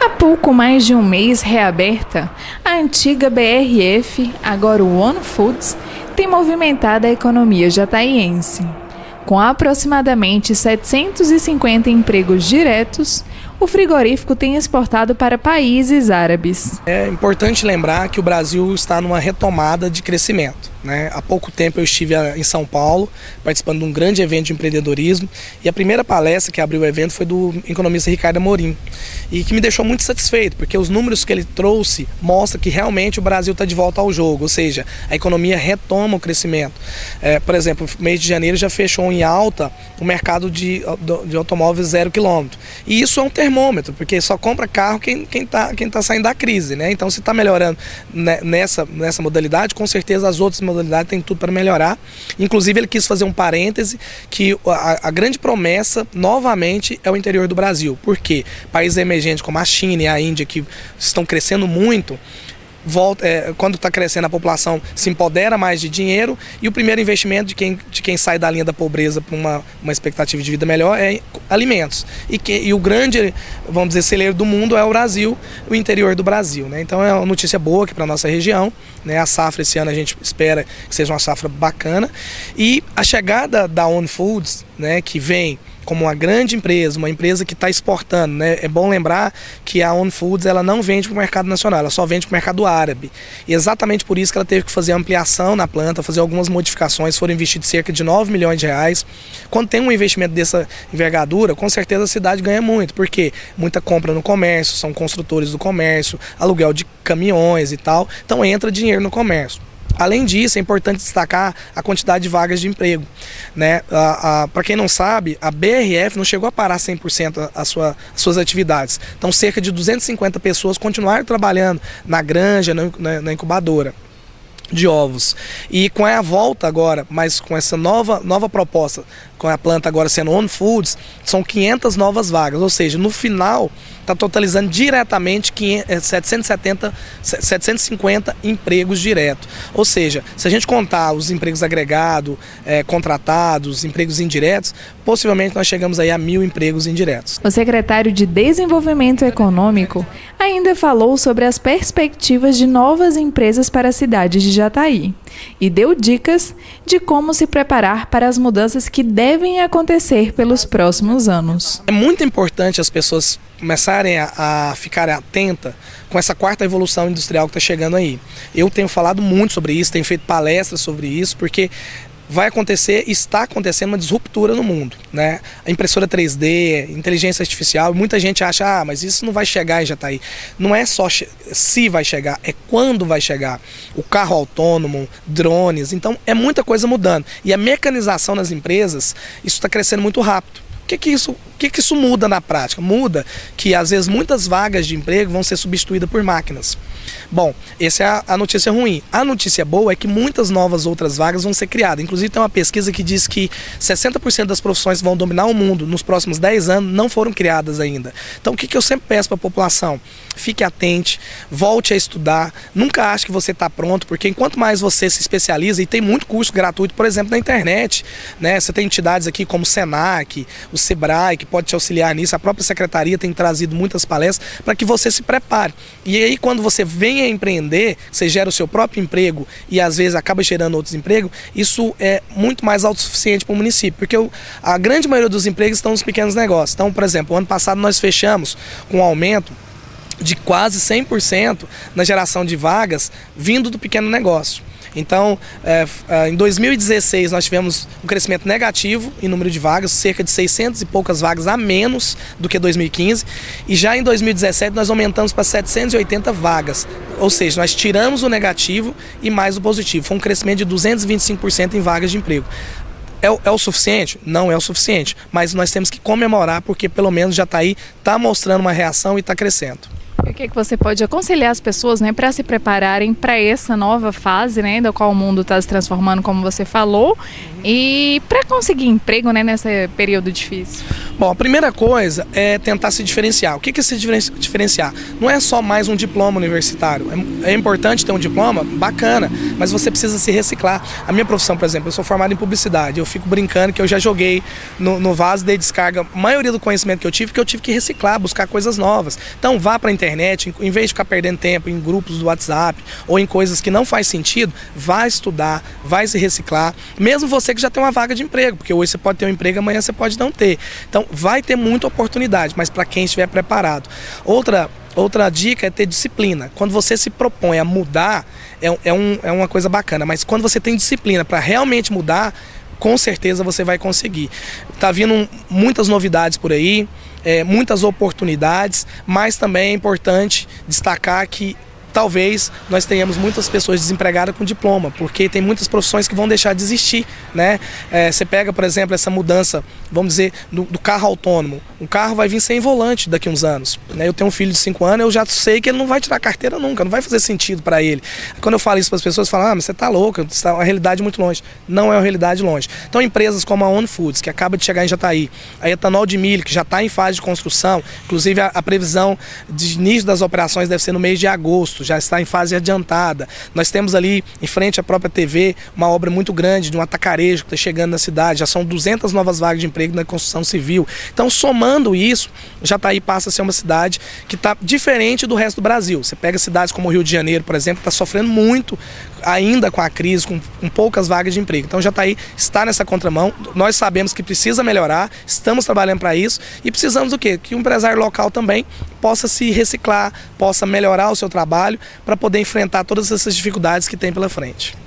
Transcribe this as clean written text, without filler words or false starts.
Há pouco mais de um mês reaberta, a antiga BRF, agora o One Foods, tem movimentado a economia jataiense. Com aproximadamente 750 empregos diretos, o frigorífico tem exportado para países árabes. É importante lembrar que o Brasil está numa retomada de crescimento. Há pouco tempo eu estive em São Paulo, participando de um grande evento de empreendedorismo, e a primeira palestra que abriu o evento foi do economista Ricardo Amorim, e que me deixou muito satisfeito, porque os números que ele trouxe mostram que realmente o Brasil está de volta ao jogo, ou seja, a economia retoma o crescimento. Por exemplo, no mês de janeiro já fechou em alta o mercado de automóveis 0 km, e isso é um termômetro, porque só compra carro quem tá saindo da crise, né? Então se está melhorando nessa modalidade, com certeza as outras modalidades tem tudo para melhorar. Inclusive ele quis fazer um parêntese que a grande promessa novamente é o interior do Brasil. Por quê? Países emergentes como a China e a Índia, que estão crescendo muito, quando está crescendo a população se empodera mais de dinheiro, e o primeiro investimento de quem sai da linha da pobreza para uma expectativa de vida melhor é alimentos. E o grande, vamos dizer, celeiro do mundo é o Brasil, o interior do Brasil, né? Então é uma notícia boa aqui para a nossa região, né? A safra esse ano a gente espera que seja uma safra bacana, e a chegada da One Foods, né, que vem como uma grande empresa, uma empresa que está exportando, né? É bom lembrar que a One Foods ela não vende para o mercado nacional, ela só vende para o mercado árabe. E exatamente por isso que ela teve que fazer ampliação na planta, fazer algumas modificações, foram investidos cerca de 9 milhões de reais. Quando tem um investimento dessa envergadura, com certeza a cidade ganha muito, porque muita compra no comércio, são construtores do comércio, aluguel de caminhões e tal, então entra dinheiro no comércio. Além disso, é importante destacar a quantidade de vagas de emprego, né? Para quem não sabe, a BRF não chegou a parar 100% as suas atividades. Então, cerca de 250 pessoas continuaram trabalhando na granja, na incubadora de ovos. E com a volta agora, mas com essa nova proposta, com a planta agora sendo One Foods, são 500 novas vagas, ou seja, no final está totalizando diretamente 750 empregos diretos. Ou seja, se a gente contar os empregos agregados, contratados, empregos indiretos, possivelmente nós chegamos aí a 1.000 empregos indiretos. O secretário de Desenvolvimento Econômico ainda falou sobre as perspectivas de novas empresas para a cidade de Jataí e deu dicas de como se preparar para as mudanças que devem acontecer pelos próximos anos. É muito importante as pessoas começarem a ficarem atentas com essa quarta evolução industrial que está chegando aí. Eu tenho falado muito sobre isso, tenho feito palestras sobre isso, porque vai acontecer, está acontecendo uma disruptura no mundo, né? A impressora 3D, inteligência artificial, muita gente acha, mas isso não vai chegar e já está aí. Não é só se vai chegar, é quando vai chegar. O carro autônomo, drones, então é muita coisa mudando. E a mecanização nas empresas, isso está crescendo muito rápido. O que isso muda na prática? Muda que às vezes muitas vagas de emprego vão ser substituídas por máquinas. Bom, essa é a notícia ruim. A notícia boa é que muitas novas outras vagas vão ser criadas. Inclusive tem uma pesquisa que diz que 60% das profissões que vão dominar o mundo nos próximos 10 anos não foram criadas ainda. Então o que eu sempre peço para a população? Fique atente, volte a estudar, nunca ache que você está pronto, porque enquanto mais você se especializa, e tem muito curso gratuito, por exemplo, na internet, né? Você tem entidades aqui como o Senac, o Sebrae, que pode te auxiliar nisso, a própria secretaria tem trazido muitas palestras para que você se prepare. E aí quando você vem a empreender, você gera o seu próprio emprego e às vezes acaba gerando outros empregos, isso é muito mais autossuficiente para o município, porque a grande maioria dos empregos estão nos pequenos negócios. Então, por exemplo, ano passado nós fechamos com um aumento de quase 100% na geração de vagas vindo do pequeno negócio. Então, em 2016 nós tivemos um crescimento negativo em número de vagas, cerca de 600 e poucas vagas a menos do que 2015, e já em 2017 nós aumentamos para 780 vagas, ou seja, nós tiramos o negativo e mais o positivo, foi um crescimento de 225% em vagas de emprego. É o suficiente? Não é o suficiente, mas nós temos que comemorar porque pelo menos Jataí está mostrando uma reação e está crescendo. E o que você pode aconselhar as pessoas, né, para se prepararem para essa nova fase, né, da qual o mundo está se transformando, como você falou, E para conseguir emprego, né, nesse período difícil? Bom, a primeira coisa é tentar se diferenciar. O que é se diferenciar? Não é só mais um diploma universitário. É importante ter um diploma, bacana, mas você precisa se reciclar. A minha profissão, por exemplo, eu sou formado em publicidade. Eu fico brincando que eu já joguei no vaso de descarga a maioria do conhecimento que eu tive que reciclar, buscar coisas novas. Então vá para a internet, em vez de ficar perdendo tempo em grupos do WhatsApp ou em coisas que não faz sentido, vai estudar, vai se reciclar. Mesmo você que já tem uma vaga de emprego, porque hoje você pode ter um emprego, amanhã você pode não ter. Então vai ter muita oportunidade, mas para quem estiver preparado. Outra dica é ter disciplina. Quando você se propõe a mudar, é uma coisa bacana, mas quando você tem disciplina para realmente mudar, com certeza você vai conseguir. Tá vindo muitas novidades por aí, muitas oportunidades, mas também é importante destacar que talvez nós tenhamos muitas pessoas desempregadas com diploma, porque tem muitas profissões que vão deixar de existir, né? Você pega, por exemplo, essa mudança, vamos dizer, do carro autônomo. O carro vai vir sem volante daqui a uns anos, né? Eu tenho um filho de 5 anos, eu já sei que ele não vai tirar carteira nunca, não vai fazer sentido para ele. Quando eu falo isso para as pessoas, falam, mas você tá louca, está uma realidade muito longe. Não é uma realidade longe. Então empresas como a ONU Foods, que acaba de chegar em Jataí, a Etanol de Milho, que já está em fase de construção, inclusive a previsão de início das operações deve ser no mês de agosto, já está em fase adiantada. Nós temos ali, em frente à própria TV, uma obra muito grande de um atacarejo que está chegando na cidade. Já são 200 novas vagas de emprego na construção civil. Então, somando isso, Jataí passa a ser uma cidade que está diferente do resto do Brasil. Você pega cidades como o Rio de Janeiro, por exemplo, que está sofrendo muito ainda com a crise, com poucas vagas de emprego. Então, Jataí está nessa contramão. Nós sabemos que precisa melhorar, estamos trabalhando para isso e precisamos do quê? Que o empresário local também possa se reciclar, possa melhorar o seu trabalho para poder enfrentar todas essas dificuldades que tem pela frente.